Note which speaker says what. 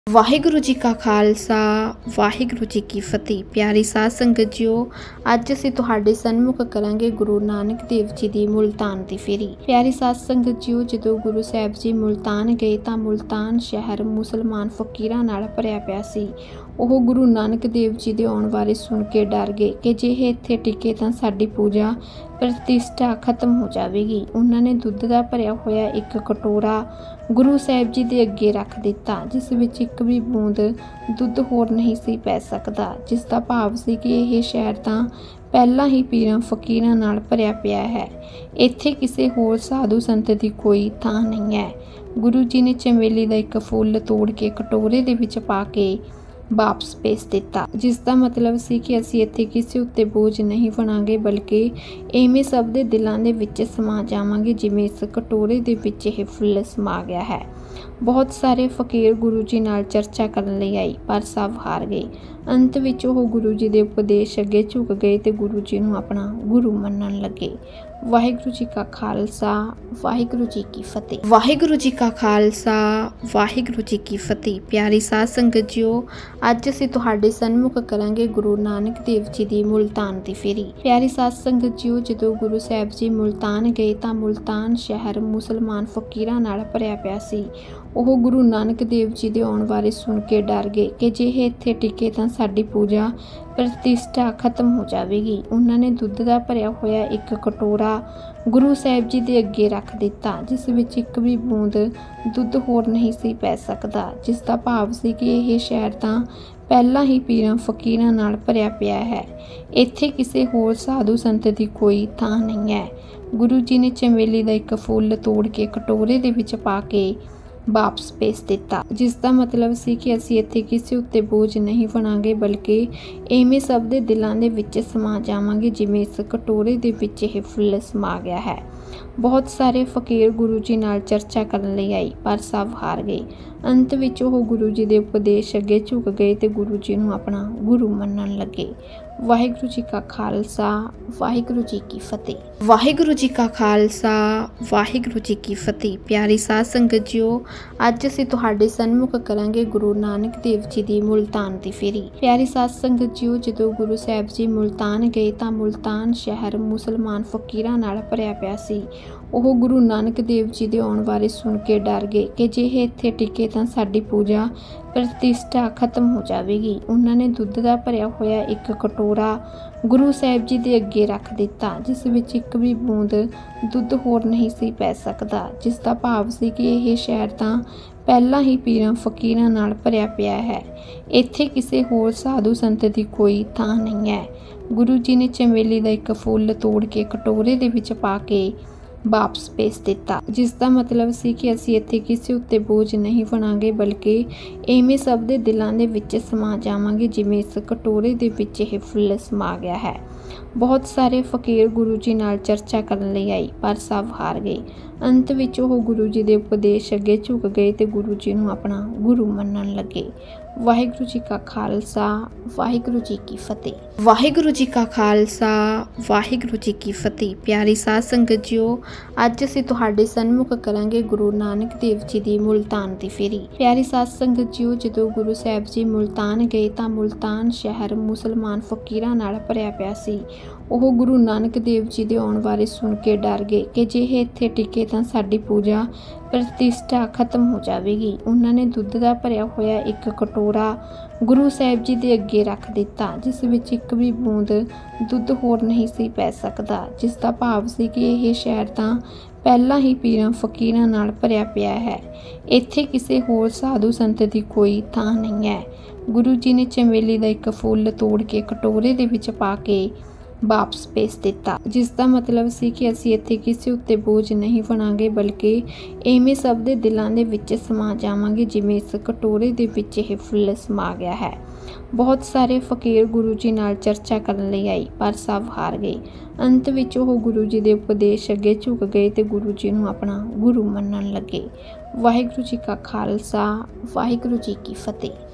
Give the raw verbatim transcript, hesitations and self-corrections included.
Speaker 1: ਵਾਹਿਗੁਰੂ ਜੀ ਕਾ ਖਾਲਸਾ ਵਾਹਿਗੁਰੂ ਜੀ ਕੀ ਫਤਿਹ। ਪਿਆਰੀ ਸਾਧ ਸੰਗਤ ਜੀਓ, ਅੱਜ ਅਸੀਂ ਤੁਹਾਡੇ ਸਨਮੁਖ ਕਰਾਂਗੇ ਗੁਰੂ ਨਾਨਕ ਦੇਵ ਜੀ ਦੀ ਮੁਲਤਾਨ ਦੀ ਫੇਰੀ। ਪਿਆਰੀ ਸਾਧ ਸੰਗਤ ਜੀਓ, ਜਦੋਂ ਗੁਰੂ ਸਾਹਿਬ ਜੀ ਮੁਲਤਾਨ ਗਏ ਤਾਂ ਮੁਲਤਾਨ ਸ਼ਹਿਰ ਮੁਸਲਮਾਨ ਫਕੀਰਾਂ ਨਾਲ ਭਰਿਆ ਪਿਆ ਸੀ। ਉਹ ਗੁਰੂ ਨਾਨਕ ਦੇਵ ਜੀ ਦੇ ਆਉਣ ਬਾਰੇ ਸੁਣ ਕੇ ਡਰ ਗਏ ਕਿ ਜੇ ਇਹ ਇੱਥੇ ਟਿਕੇ ਤਾਂ ਸਾਡੀ ਪੂਜਾ ਪ੍ਰਤਿਸ਼ਠਾ ਖਤਮ ਹੋ ਜਾਵੇਗੀ। ਉਹਨਾਂ ਨੇ ਦੁੱਧ ਦਾ ਭਰਿਆ ਹੋਇਆ ਇੱਕ ਕਟੋਰਾ ਗੁਰੂ ਸਾਹਿਬ ਜੀ ਦੇ ਅੱਗੇ ਰੱਖ ਦਿੱਤਾ, ਜਿਸ ਵਿੱਚ ਇੱਕ ਵੀ ਬੂੰਦ ਦੁੱਧ ਹੋਰ ਨਹੀਂ ਸੀ ਪੈ ਸਕਦਾ, ਜਿਸ ਦਾ ਭਾਵ ਸੀ ਕਿ ਇਹ ਸ਼ਹਿਰ ਤਾਂ ਪਹਿਲਾਂ ਹੀ ਪੀਰਾਂ ਫਕੀਰਾਂ ਨਾਲ ਭਰਿਆ ਪਿਆ ਹੈ। ਇੱਥੇ ਕਿਸੇ ਹੋਰ ਸਾਧੂ ਸੰਤ ਦੀ ਕੋਈ ਥਾਂ ਨਹੀਂ ਹੈ। ਗੁਰੂ ਜੀ ਨੇ ਚਮੇਲੀ ਦਾ ਇੱਕ ਫੁੱਲ ਤੋੜ ਕੇ ਕਟੋਰੇ ਦੇ ਵਿੱਚ ਪਾ ਕੇ ਵਾਪਸ ਭੇਜ ਦਿੱਤਾ, ਜਿਸ ਦਾ ਮਤਲਬ ਸੀ ਕਿ ਅਸੀਂ ਇੱਥੇ ਕਿਸੇ ਉੱਤੇ ਬੋਝ ਨਹੀਂ ਬਣਾਂਗੇ, ਬਲਕਿ ਐਵੇਂ ਸਭ ਦੇ ਦਿਲਾਂ ਦੇ ਵਿੱਚ ਸਮਾ ਜਾਵਾਂਗੇ ਜਿਵੇਂ ਇਸ ਕਟੋਰੇ ਦੇ ਵਿੱਚ ਇਹ ਫੁੱਲ ਸਮਾ ਗਿਆ ਹੈ। ਬਹੁਤ ਸਾਰੇ ਫਕੀਰ ਗੁਰੂ ਜੀ ਨਾਲ ਚਰਚਾ ਕਰਨ ਲਈ ਆਏ, ਪਰ ਸਭ ਹਾਰ ਗਏ। ਅੰਤ ਵਿੱਚ ਉਹ ਗੁਰੂ ਜੀ ਦੇ ਉਪਦੇਸ਼ ਅੱਗੇ ਝੁਕ ਗਏ ਤੇ ਗੁਰੂ ਜੀ ਨੂੰ ਆਪਣਾ ਗੁਰੂ ਮੰਨਣ ਲੱਗੇ। ਵਾਹਿਗੁਰੂ ਜੀ ਕਾ ਖਾਲਸਾ ਵਾਹਿਗੁਰੂ ਜੀ ਕੀ ਫਤਿਹ। ਵਾਹਿਗੁਰੂ ਜੀ ਕਾ ਖਾਲਸਾ ਵਾਹਿਗੁਰੂ ਜੀ ਕੀ ਫਤਿਹ। ਪਿਆਰੀ ਸਾਧ ਸੰਗਤ ਜੀਓ, ਅੱਜ ਅਸੀਂ ਤੁਹਾਡੇ ਸਨਮੁਖ ਕਰਾਂਗੇ ਗੁਰੂ ਨਾਨਕ ਦੇਵ ਜੀ ਦੀ ਮੁਲਤਾਨ ਦੀ ਫੇਰੀ। ਪਿਆਰੀ ਸਾਧ ਸੰਗਤ ਜੀਓ, ਜਦੋਂ ਗੁਰੂ ਸਾਹਿਬ ਜੀ ਮੁਲਤਾਨ ਗਏ ਤਾਂ ਮੁਲਤਾਨ ਸ਼ਹਿਰ ਮੁਸਲਮਾਨ ਫਕੀਰਾਂ ਨਾਲ ਭਰਿਆ ਪਿਆ ਸੀ। ਉਹ ਗੁਰੂ ਨਾਨਕ ਦੇਵ ਜੀ ਦੇ ਆਉਣ ਬਾਰੇ ਸੁਣ ਕੇ ਡਰ ਗਏ ਕਿ ਜੇ ਇਹ ਇੱਥੇ ਟਿਕੇ ਤਾਂ ਸਾਡੀ ਪੂਜਾ ਪ੍ਰਤਿਸ਼ਠਾ ਖਤਮ ਹੋ ਜਾਵੇਗੀ। ਉਹਨਾਂ ਨੇ ਦੁੱਧ ਦਾ ਭਰਿਆ ਹੋਇਆ ਇੱਕ ਕਟੋਰਾ ਗੁਰੂ ਸਾਹਿਬ ਜੀ ਦੇ ਅੱਗੇ ਰੱਖ ਦਿੱਤਾ, ਜਿਸ ਵਿੱਚ ਇੱਕ ਵੀ ਬੂੰਦ ਦੁੱਧ ਹੋਰ ਨਹੀਂ ਸੀ ਪੈ ਸਕਦਾ, ਜਿਸ ਦਾ ਭਾਵ ਸੀ ਕਿ ਇਹ ਸ਼ਹਿਰ ਤਾਂ ਪਹਿਲਾਂ ਹੀ ਪੀਰਾਂ ਫਕੀਰਾਂ ਨਾਲ ਭਰਿਆ ਪਿਆ ਹੈ। ਇੱਥੇ ਕਿਸੇ ਹੋਰ ਸਾਧੂ ਸੰਤ ਦੀ ਕੋਈ ਥਾਂ ਨਹੀਂ ਹੈ। ਗੁਰੂ ਜੀ ਨੇ ਚਮੇਲੀ ਦਾ ਇੱਕ ਫੁੱਲ ਤੋੜ ਕੇ ਕਟੋਰੇ ਦੇ ਵਿੱਚ ਪਾ ਕੇ ਵਾਪਸ ਭੇਜ ਦਿੱਤਾ, ਜਿਸ ਦਾ ਮਤਲਬ ਸੀ ਕਿ ਅਸੀਂ ਇੱਥੇ ਕਿਸੇ ਉੱਤੇ ਬੋਝ ਨਹੀਂ ਬਣਾਂਗੇ, ਬਲਕਿ ਐਵੇਂ ਸਭ ਦੇ ਦਿਲਾਂ ਦੇ ਵਿੱਚ ਸਮਾ ਜਾਵਾਂਗੇ ਜਿਵੇਂ ਇਸ ਕਟੋਰੇ ਦੇ ਵਿੱਚ ਇਹ ਫੁੱਲ ਸਮਾ ਗਿਆ ਹੈ। ਬਹੁਤ ਸਾਰੇ ਫਕੀਰ ਗੁਰੂ ਜੀ ਨਾਲ ਚਰਚਾ ਕਰਨ ਲਈ ਆਏ, ਪਰ ਸਭ ਹਾਰ ਗਏ। ਅੰਤ ਵਿੱਚ ਉਹ ਗੁਰੂ ਜੀ ਦੇ ਉਪਦੇਸ਼ ਅੱਗੇ ਝੁਕ ਗਏ ਤੇ ਗੁਰੂ ਜੀ ਨੂੰ ਆਪਣਾ ਗੁਰੂ ਮੰਨਣ ਲੱਗੇ। ਵਾਹਿਗੁਰੂ ਜੀ ਕਾ ਖਾਲਸਾ ਵਾਹਿਗੁਰੂ ਜੀ ਕੀ ਫਤਿਹ। ਵਾਹਿਗੁਰੂ ਜੀ ਕਾ ਖਾਲਸਾ ਵਾਹਿਗੁਰੂ ਜੀ ਕੀ ਫਤਿਹ। ਪਿਆਰੀ ਸਾਧ ਸੰਗਤ ਜੀਓ, ਅੱਜ ਅਸੀਂ ਤੁਹਾਡੇ ਸਨਮੁਖ ਕਰਾਂਗੇ ਗੁਰੂ ਨਾਨਕ ਦੇਵ ਜੀ ਦੀ ਮੁਲਤਾਨ ਦੀ ਫੇਰੀ। ਪਿਆਰੀ ਸਾਧ ਸੰਗਤ ਜੀਓ, ਜਦੋਂ ਗੁਰੂ ਸਾਹਿਬ ਜੀ ਮੁਲਤਾਨ ਗਏ ਤਾਂ ਮੁਲਤਾਨ ਸ਼ਹਿਰ ਮੁਸਲਮਾਨ ਫਕੀਰਾਂ ਨਾਲ ਭਰਿਆ ਪਿਆ ਸੀ। ਉਹ ਗੁਰੂ ਨਾਨਕ ਦੇਵ ਜੀ ਦੇ ਆਉਣ ਬਾਰੇ ਸੁਣ ਕੇ ਡਰ ਗਏ ਕਿ ਜੇ ਇਹ ਇੱਥੇ ਟਿਕੇ ਤਾਂ ਸਾਡੀ ਪੂਜਾ ਪ੍ਰਤਿਸ਼ਠਾ ਖਤਮ ਹੋ ਜਾਵੇਗੀ। ਉਹਨਾਂ ਨੇ ਦੁੱਧ ਦਾ ਭਰਿਆ ਹੋਇਆ ਇੱਕ ਕਟੋਰਾ ਗੁਰੂ ਸਾਹਿਬ ਜੀ ਦੇ ਅੱਗੇ ਰੱਖ ਦਿੱਤਾ, ਜਿਸ ਵਿੱਚ ਇੱਕ ਵੀ ਬੂੰਦ ਦੁੱਧ ਹੋਰ ਨਹੀਂ ਸੀ ਪੈ ਸਕਦਾ, ਜਿਸ ਦਾ ਭਾਵ ਸੀ ਕਿ ਇਹ ਸ਼ਹਿਰ ਤਾਂ ਪਹਿਲਾਂ ਹੀ ਪੀਰਾਂ ਫਕੀਰਾਂ ਨਾਲ ਭਰਿਆ ਪਿਆ ਹੈ। ਇੱਥੇ ਕਿਸੇ ਹੋਰ ਸਾਧੂ ਸੰਤ ਦੀ ਕੋਈ ਥਾਂ ਨਹੀਂ ਹੈ। ਗੁਰੂ ਜੀ ਨੇ ਚਮੇਲੀ ਦਾ ਇੱਕ ਫੁੱਲ ਤੋੜ ਕੇ ਕਟੋਰੇ ਦੇ ਵਿੱਚ ਪਾ ਕੇ ਵਾਪਸ ਭੇਜ ਦਿੱਤਾ, ਜਿਸ ਦਾ ਮਤਲਬ ਸੀ ਕਿ ਅਸੀਂ ਇੱਥੇ ਕਿਸੇ ਉੱਤੇ ਬੋਝ ਨਹੀਂ ਬਣਾਂਗੇ, ਬਲਕਿ ਐਵੇਂ ਸਭ ਦੇ ਦਿਲਾਂ ਦੇ ਵਿੱਚ ਸਮਾ ਜਾਵਾਂਗੇ ਜਿਵੇਂ ਇਸ ਕਟੋਰੇ ਦੇ ਵਿੱਚ ਇਹ ਫੁੱਲ ਸਮਾ ਗਿਆ ਹੈ। ਬਹੁਤ ਸਾਰੇ ਫਕੀਰ ਗੁਰੂ ਜੀ ਨਾਲ ਚਰਚਾ ਕਰਨ ਲਈ ਆਏ, ਪਰ ਸਭ ਹਾਰ ਗਏ। ਅੰਤ ਵਿੱਚ ਉਹ ਗੁਰੂ ਜੀ ਦੇ ਉਪਦੇਸ਼ ਅੱਗੇ ਝੁਕ ਗਏ ਤੇ ਗੁਰੂ ਜੀ ਨੂੰ ਆਪਣਾ ਗੁਰੂ ਮੰਨਣ ਲੱਗੇ। ਵਾਹਿਗੁਰੂ ਜੀ ਕਾ ਖਾਲਸਾ ਵਾਹਿਗੁਰੂ ਜੀ ਕੀ ਫਤਿਹ। ਵਾਹਿਗੁਰੂ ਜੀ ਕਾ ਖਾਲਸਾ ਵਾਹਿਗੁਰੂ ਜੀ ਕੀ ਫਤਿਹ। ਪਿਆਰੀ ਸਾਧ ਸੰਗਤ ਜੀਓ, ਅੱਜ ਅਸੀਂ ਤੁਹਾਡੇ ਸਨਮੁਖ ਕਰਾਂਗੇ ਗੁਰੂ ਨਾਨਕ ਦੇਵ ਜੀ ਦੀ ਮੁਲਤਾਨ ਦੀ ਫੇਰੀ। ਪਿਆਰੀ ਸਾਧ ਸੰਗਤ ਜੀਓ, ਜਦੋਂ ਗੁਰੂ ਸਾਹਿਬ ਜੀ ਮੁਲਤਾਨ ਗਏ ਤਾਂ ਮੁਲਤਾਨ ਸ਼ਹਿਰ ਮੁਸਲਮਾਨ ਫਕੀਰਾਂ ਨਾਲ ਭਰਿਆ ਪਿਆ ਸੀ। ਉਹ ਗੁਰੂ ਨਾਨਕ ਦੇਵ ਜੀ ਦੇ ਆਉਣ ਬਾਰੇ ਸੁਣ ਕੇ ਡਰ ਗਏ ਕਿ ਜੇ ਇਹ ਇੱਥੇ ਟਿਕੇ ਤਾਂ ਸਾਡੀ ਪੂਜਾ ਪ੍ਰਤਿਸ਼ਠਾ ਖਤਮ ਹੋ ਜਾਵੇਗੀ। ਉਹਨਾਂ ਨੇ ਦੁੱਧ ਦਾ ਭਰਿਆ ਹੋਇਆ ਇੱਕ ਕਟੋਰਾ ਗੁਰੂ ਸਾਹਿਬ ਜੀ ਦੇ ਅੱਗੇ ਰੱਖ ਦਿੱਤਾ, ਜਿਸ ਵਿੱਚ ਇੱਕ ਵੀ ਬੂੰਦ ਦੁੱਧ ਹੋਰ ਨਹੀਂ ਸੀ ਪੈ ਸਕਦਾ, ਜਿਸ ਦਾ ਭਾਵ ਸੀ ਕਿ ਇਹ ਸ਼ਹਿਰ ਤਾਂ ਪਹਿਲਾਂ ਹੀ ਪੀਰਾਂ ਫਕੀਰਾਂ ਨਾਲ ਭਰਿਆ ਪਿਆ ਹੈ। ਇੱਥੇ ਕਿਸੇ ਹੋਰ ਸਾਧੂ ਸੰਤ ਦੀ ਕੋਈ ਥਾਂ ਨਹੀਂ ਹੈ। ਗੁਰੂ ਜੀ ਨੇ ਚਮੇਲੀ ਦਾ ਇੱਕ ਫੁੱਲ ਤੋੜ ਕੇ ਕਟੋਰੇ ਦੇ ਵਿੱਚ ਪਾ ਕੇ ਵਾਪਸ ਭੇਜ ਦਿੱਤਾ, ਜਿਸ ਦਾ ਮਤਲਬ ਸੀ ਕਿ ਅਸੀਂ ਇੱਥੇ ਕਿਸੇ ਉੱਤੇ ਬੋਝ ਨਹੀਂ ਬਣਾਂਗੇ, ਬਲਕਿ ਐਵੇਂ ਸਭ ਦੇ ਦਿਲਾਂ ਦੇ ਵਿੱਚ ਸਮਾ ਜਾਵਾਂਗੇ ਜਿਵੇਂ ਇਸ ਕਟੋਰੇ ਦੇ ਵਿੱਚ ਇਹ ਫੁੱਲ ਸਮਾ ਗਿਆ ਹੈ। ਬਹੁਤ ਸਾਰੇ ਫਕੀਰ ਗੁਰੂ ਜੀ ਨਾਲ ਚਰਚਾ ਕਰਨ ਲਈ ਆਏ, ਪਰ ਸਭ ਹਾਰ ਗਏ। ਅੰਤ ਵਿੱਚ ਉਹ ਗੁਰੂ ਜੀ ਦੇ ਉਪਦੇਸ਼ ਅੱਗੇ ਝੁਕ ਗਏ ਤੇ ਗੁਰੂ ਜੀ ਨੂੰ ਆਪਣਾ ਗੁਰੂ ਮੰਨਣ ਲੱਗੇ। ਵਾਹਿਗੁਰੂ ਜੀ ਕਾ ਖਾਲਸਾ ਵਾਹਿਗੁਰੂ ਜੀ ਕੀ ਫਤਿਹ।